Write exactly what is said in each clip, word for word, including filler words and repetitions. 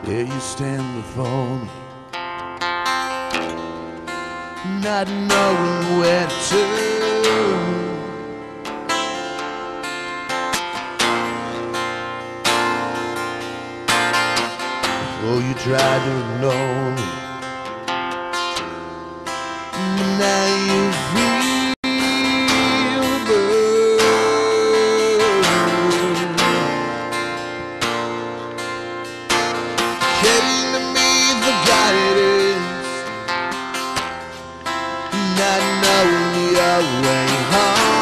There you stand before me, not knowing where to turn. Before you tried to ignore me, now you feel burned. Came to me for guidance, not knowing your way home.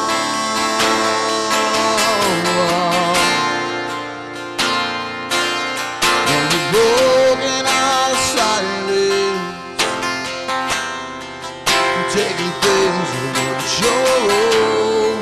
And you're broken all silence, taking things that weren't your own.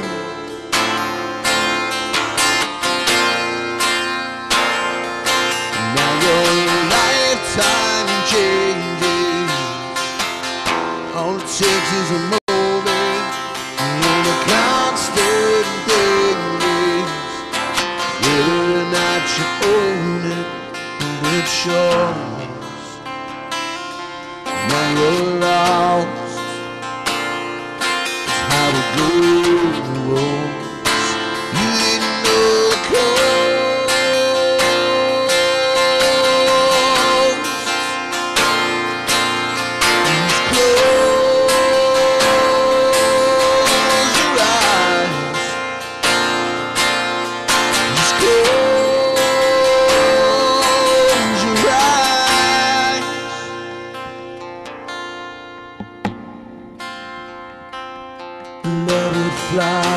Now your lifetime changes, all it takes is a moment, and the constant thing is whether or not you own it, and it's yours. Now you're lost, it's how it goes. You didn't know the cost. Just close your eyes. Just close your eyes. Let it fly.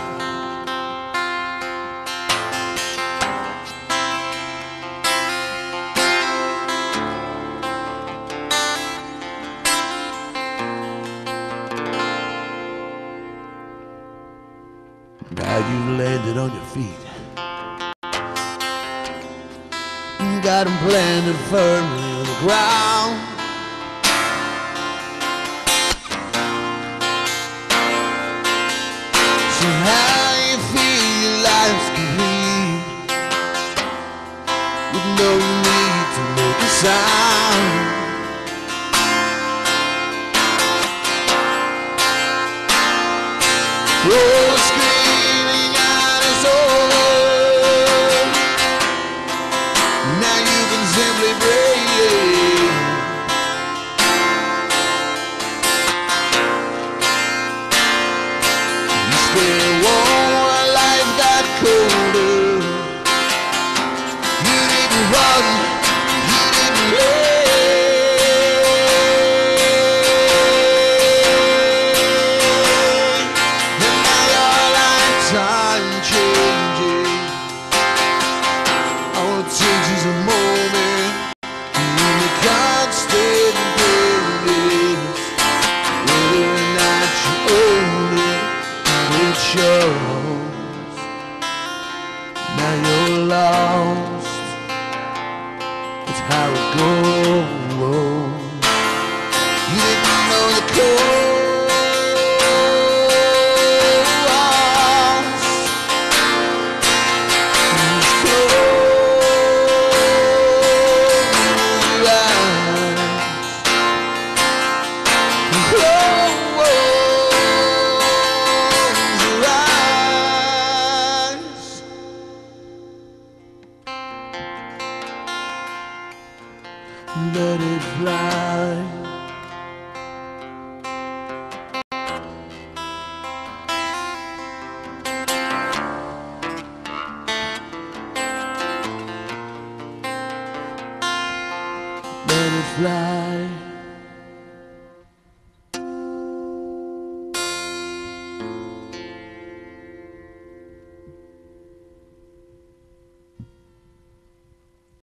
Now you've landed on your feet, got them planted firmly on the ground. So how you feel your life's complete, with no need to make a sound. Oh, screaming out is over. Now you can simply breathe. You stay warm while life got colder. You didn't run, you didn't run. Time changes, all it takes is a moment, and the constant thing is whether or not you own it, it's yours. Now you're lost, it's how it goes. You didn't know the code. Let it fly. Let it fly.